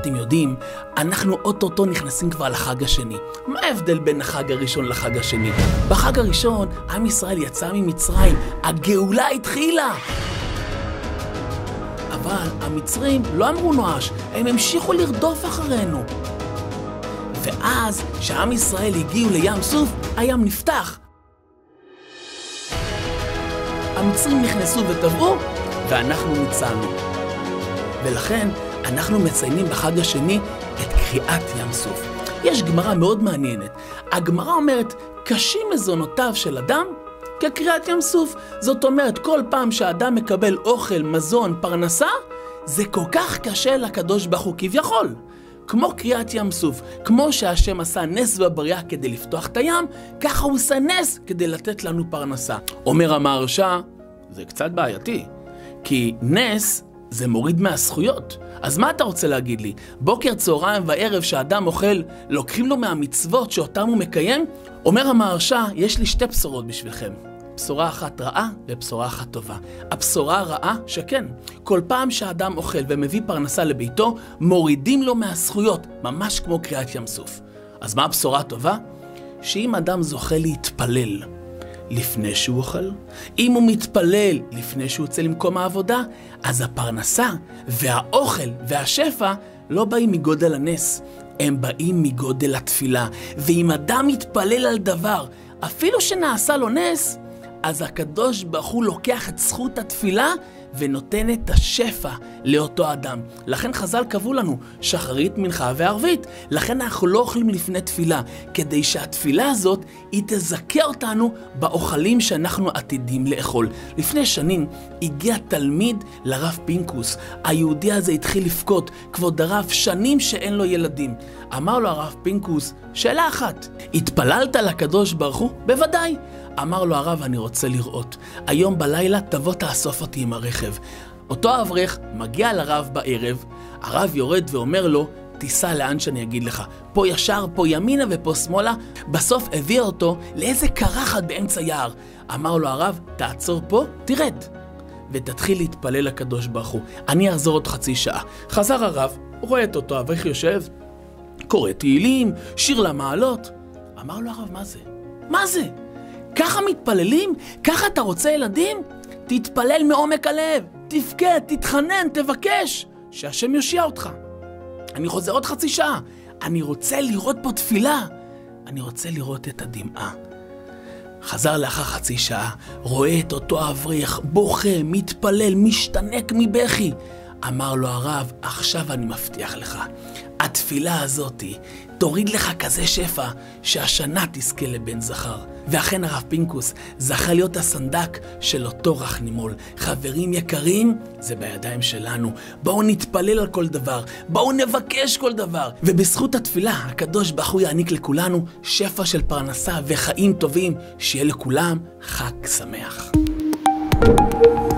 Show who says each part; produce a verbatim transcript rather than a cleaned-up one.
Speaker 1: אתם יודעים, אנחנו אוטוטו נכנסים כבר לחג השני. מה ההבדל בין החג הראשון לחג השני? בחג הראשון, עם ישראל יצא ממצרים, הגאולה התחילה. אבל המצרים לא אמרו נואש, הם המשיכו לרדוף אחרינו. ואז, כשעם ישראל הגיעו לים סוף, הים נפתח. המצרים נכנסו וטבעו, ואנחנו ניצלנו. ולכן, אנחנו מציינים בחג השני את קריאת ים סוף. יש גמרא מאוד מעניינת. הגמרא אומרת, קשים מזונותיו של אדם כקריאת ים סוף. זאת אומרת, כל פעם שהאדם מקבל אוכל, מזון, פרנסה, זה כל כך קשה לקדוש ברוך הוא כביכול. כמו קריאת ים סוף, כמו שהשם עשה נס בבריאה כדי לפתוח את הים, ככה הוא עושה נס כדי לתת לנו פרנסה. אומר המהרש"א, זה קצת בעייתי, כי נס זה מוריד מהזכויות. אז מה אתה רוצה להגיד לי? בוקר, צהריים וערב שהאדם אוכל, לוקחים לו מהמצוות שאותם הוא מקיים? אומר המהרש"א, יש לי שתי בשורות בשבילכם. בשורה אחת רעה ובשורה אחת טובה. הבשורה הרעה שכן, כל פעם שהאדם אוכל ומביא פרנסה לביתו, מורידים לו מהזכויות, ממש כמו קריאת ים סוף. אז מה הבשורה הטובה? שאם אדם זוכה להתפלל לפני שהוא אוכל, אם הוא מתפלל לפני שהוא יוצא למקום העבודה, אז הפרנסה והאוכל והשפע לא באים מגודל הנס, הם באים מגודל התפילה. ואם אדם מתפלל על דבר, אפילו שנעשה לו נס, אז הקדוש ברוך הוא לוקח את זכות התפילה ונותן את השפע לאותו אדם. לכן חז"ל קבעו לנו שחרית, מנחה וערבית. לכן אנחנו לא אוכלים לפני תפילה, כדי שהתפילה הזאת היא תזכה אותנו באוכלים שאנחנו עתידים לאכול. לפני שנים הגיע תלמיד לרב פינקוס. היהודי הזה התחיל לבכות, כבוד הרב, שנים שאין לו ילדים. אמר לו הרב פינקוס, שאלה אחת, התפללת לקדוש ברוך הוא? בוודאי. אמר לו הרב, אני רוצה לראות. היום בלילה תבוא תאסוף אותי עם הרכב. אותו אברך מגיע לרב בערב, הרב יורד ואומר לו, תיסע לאן שאני אגיד לך. פה ישר, פה ימינה ופה שמאלה. בסוף הביא אותו לאיזה קרחת באמצע יער. אמר לו הרב, תעצור פה, תרד. ותתחיל להתפלל לקדוש ברוך הוא. אני אחזור עוד חצי שעה. חזר הרב, רואה את אותו אברך יושב, קורא תהילים, שיר למעלות. אמר לו הרב, מה זה? מה זה? ככה מתפללים? ככה אתה רוצה ילדים? תתפלל מעומק הלב, תפקד, תתחנן, תבקש, שהשם יושיע אותך. אני חוזר עוד חצי שעה, אני רוצה לראות פה תפילה, אני רוצה לראות את הדמעה. חזר לאחר חצי שעה, רואה את אותו אברך, בוכה, מתפלל, משתנק מבכי. אמר לו הרב, עכשיו אני מבטיח לך, התפילה הזאת תוריד לך כזה שפע שהשנה תזכה לבן זכר. ואכן הרב פינקוס זכה להיות הסנדק של אותו רך נימול. חברים יקרים, זה בידיים שלנו. בואו נתפלל על כל דבר, בואו נבקש כל דבר. ובזכות התפילה הקדוש ברוך הוא יעניק לכולנו שפע של פרנסה וחיים טובים. שיהיה לכולם חג שמח.